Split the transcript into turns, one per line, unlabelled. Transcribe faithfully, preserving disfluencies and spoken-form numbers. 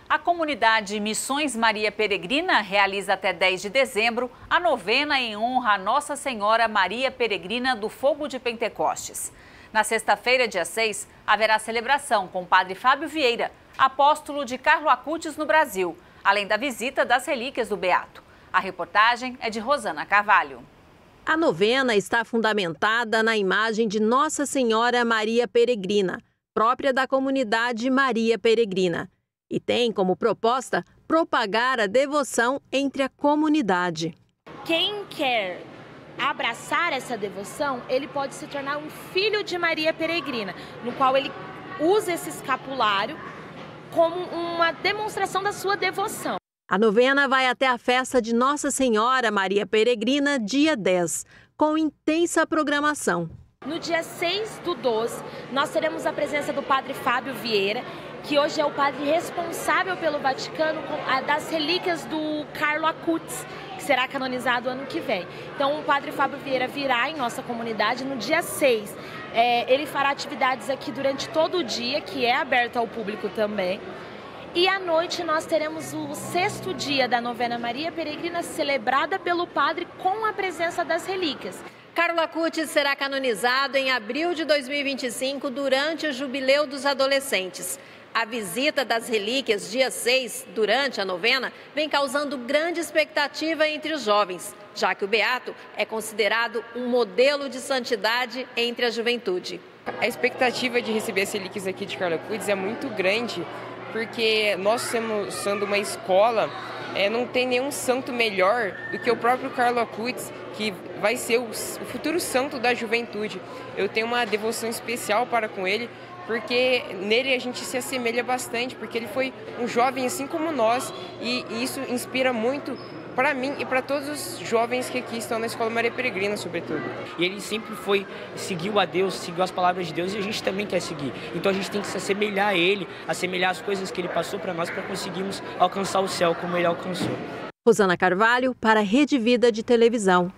A comunidade Missões Maria Peregrina realiza até dez de dezembro a novena em honra a Nossa Senhora Maria Peregrina do Fogo de Pentecostes. Na sexta-feira, dia seis, haverá celebração com o padre Fábio Vieira, apóstolo de Carlo Acutis no Brasil, além da visita das relíquias do Beato. A reportagem é de Rosana Carvalho.
A novena está fundamentada na imagem de Nossa Senhora Maria Peregrina, própria da comunidade Maria Peregrina, e tem como proposta propagar a devoção entre a comunidade.
Quem quer abraçar essa devoção, ele pode se tornar um filho de Maria Peregrina, no qual ele usa esse escapulário como uma demonstração da sua devoção.
A novena vai até a festa de Nossa Senhora Maria Peregrina, dia dez, com intensa programação.
No dia seis do doze, nós teremos a presença do padre Fábio Vieira, que hoje é o padre responsável pelo Vaticano das relíquias do Carlo Acutis, que será canonizado ano que vem. Então o padre Fábio Vieira virá em nossa comunidade no dia seis. É, ele fará atividades aqui durante todo o dia, que é aberto ao público também. E à noite nós teremos o sexto dia da novena Maria Peregrina, celebrada pelo padre com a presença das relíquias.
Carlo Acutis será canonizado em abril de dois mil e vinte e cinco, durante o Jubileu dos Adolescentes. A visita das relíquias, dia seis, durante a novena, vem causando grande expectativa entre os jovens, já que o Beato é considerado um modelo de santidade entre a juventude.
A expectativa de receber as relíquias aqui de Carlo Acutis é muito grande, porque nós sendo uma escola, é, não tem nenhum santo melhor do que o próprio Carlo Acutis, que vai ser o, o futuro santo da juventude. Eu tenho uma devoção especial para com ele, porque nele a gente se assemelha bastante, porque ele foi um jovem assim como nós, e, e isso inspira muito para mim e para todos os jovens que aqui estão na Escola Maria Peregrina, sobretudo.
E ele sempre foi, seguiu a Deus, seguiu as palavras de Deus, e a gente também quer seguir. Então a gente tem que se assemelhar a ele, assemelhar as coisas que ele passou para nós, para conseguirmos alcançar o céu como ele alcançou.
Rosana Carvalho, para a Rede Vida de Televisão.